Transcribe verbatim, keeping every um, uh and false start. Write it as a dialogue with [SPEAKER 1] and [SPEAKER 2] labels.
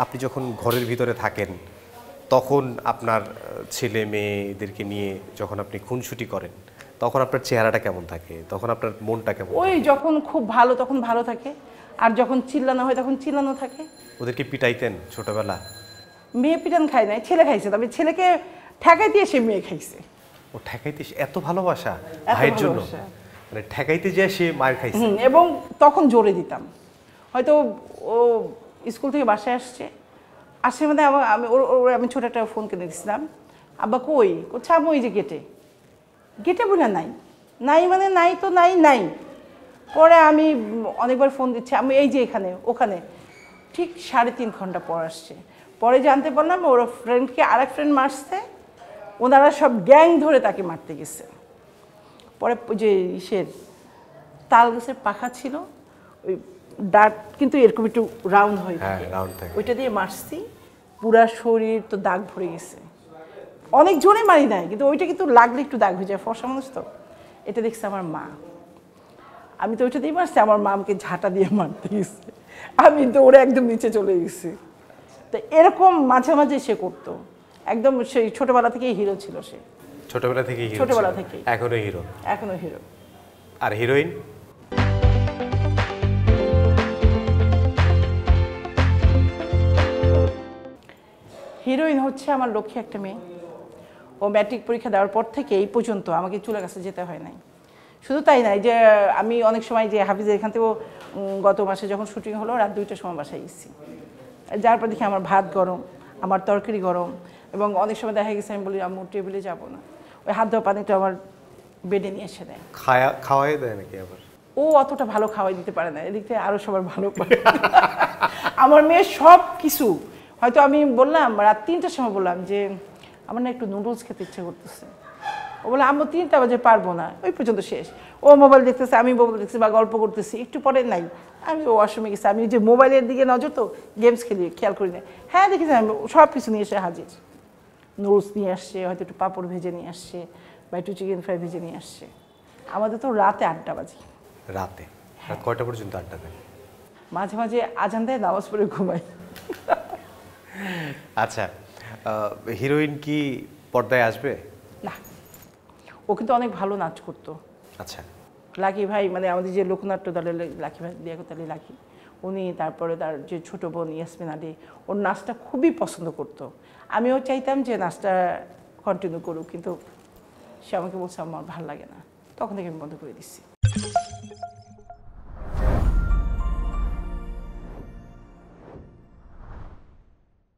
[SPEAKER 1] আপনি যখন ঘরের ভিতরে থাকেন তখন আপনার ছেলে মেয়েদেরকে নিয়ে যখন আপনি খুনসুটি করেন তখন আপনার চেহারাটা কেমন থাকে, তখন আপনার মনটা কেমন?
[SPEAKER 2] ওই যখন খুব ভালো তখন ভালো থাকে, আর যখন চিল্লানো হয় তখন চিল্লানো থাকে।
[SPEAKER 1] ওদেরকে পিটাইতেন ছোটবেলা?
[SPEAKER 2] মেয়ে পিটান খায় নাই, ছেলে খাইছে, তবে ছেলেকে ঠেকাইতে এসে মেয়ে খাইছে।
[SPEAKER 1] ও ঠেকাইতে এত ভালোবাসা ভাইয়ের জন্য, মানে ঠেকাইতে যে সে মার খাইছে।
[SPEAKER 2] এবং তখন জোরে দিতাম, হয়তো ও স্কুল থেকে বাসায় আসছে আসে মানে আমি ওর আমি ছোট একটা ফোন কিনে দিয়েছিলাম, আব্বা কই কোথাও ওই যে গেটে গেটে বলে নাই নাই মানে নাই তো নাই নাই। পরে আমি অনেকবার ফোন দিচ্ছি, আমি এই যে এখানে ওখানে, ঠিক সাড়ে তিন ঘন্টা পর আসছে। পরে জানতে পারলাম ওর ফ্রেন্ডকে আরেক ফ্রেন্ড মারছে, ওনারা সব গ্যাং ধরে তাকে মারতে গেছে। পরে যে ইসের তাল গাছের পাখা ছিল, ওই দাঁত কিন্তু এরকম একটু রাউন্ড হয়ে থাকে, ওইটা দিয়ে মারছি, পুরা শরীর তো দাগ ভরে গেছে। অনেক জোরে মারি নাই, কিন্তু ওইটা কিন্তু লাগলে একটু দাগ হয়ে যায়, ফর্সা মানুষ তো। এটা দেখছে আমার মা, আমি তো ওইটা দিয়ে মারছি, আমার মা আমাকে ঝাঁটা দিয়ে মারতে গেছে, আমি তো ওরা একদম নিচে চলে গেছি। তো এরকম মাঝে মাঝে সে করতো, একদম সেই ছোটবেলা থেকেই হিরো ছিল সে।
[SPEAKER 1] ছোটবেলা থেকেই হিরো?
[SPEAKER 2] ছোটবেলা থেকেই।
[SPEAKER 1] এখনো হিরো?
[SPEAKER 2] এখনো হিরো।
[SPEAKER 1] আর হিরোইন?
[SPEAKER 2] হিরোইন হচ্ছে আমার লক্ষ্যে একটা মেয়ে, ও ম্যাট্রিক পরীক্ষা দেওয়ার পর থেকে এই পর্যন্ত আমাকে চুলের কাছে যেতে হয় নাই। শুধু তাই নাই, যে আমি অনেক সময় যে হাফিজের এখান থেকেও গত মাসে যখন শুটিং হলো রাত দুইটার সময় বাসায় গেছি, যার পর দেখি আমার ভাত গরম, আমার তরকারি গরম, এবং অনেক সময় দেখা গেছে আমি বলি আম্মু টেবিলে যাবো না, ওই হাত ধোয়া পানিটা আমার বেডে নিয়ে এসে দেয়।
[SPEAKER 1] খাওয়া খাওয়াই দেয় নাকি আবার?
[SPEAKER 2] ও অতটা ভালো খাওয়াই দিতে পারে না, এদিক থেকে আরও সবার ভালো পারে। আমার মেয়ে সব কিছু, হয়তো আমি বললাম রাত তিনটার সময় বললাম যে আমার না একটু নুডলস খেতে ইচ্ছে করতেছে, ও বলে আম্মু তিনটা বাজে পারবো না, ওই পর্যন্ত শেষ। ও মোবাইল দেখতেছে, আমি মোবাইল দেখতেছি বা গল্প করতেছি, একটু পরে নাই আমি ওয়াশরুমে গেছি, আমি যে মোবাইলের দিকে নজর তো গেমস খেলি খেয়াল করি না, হ্যাঁ দেখেছি আমি সব কিছু নিয়ে এসে হাজির। নুডলস নিয়ে আসছে, হয়তো একটু পাঁপড় ভেজে নিয়ে আসছে, বা একটু চিকেন ফ্রাই ভেজে নিয়ে আসছে। আমাদের তো রাতে আটটা বাজে।
[SPEAKER 1] রাতে? রাত কয়টা পর্যন্ত আড্ডা দেয়?
[SPEAKER 2] মাঝে মাঝে আজান দেয়, নামাজ পড়ে ঘুমাই।
[SPEAKER 1] আচ্ছা, হিরোইন কি পর্দায় আসবে?
[SPEAKER 2] না, ও কিন্তু অনেক ভালো নাচ করতো।
[SPEAKER 1] আচ্ছা।
[SPEAKER 2] লাকি ভাই, মানে আমাদের যে লোকনাট্য দলের লাকি ভাই, লিয়াকত আলী লাকি, উনি, তারপরে তার যে ছোটো বোন ইয়াসমিন আলী, ওর নাচটা খুবই পছন্দ করতো। আমিও চাইতাম যে নাচটা কন্টিনিউ করুক, কিন্তু সে আমাকে বলছে আমার ভালো লাগে না, তখন থেকে আমি বন্ধ করে দিচ্ছি।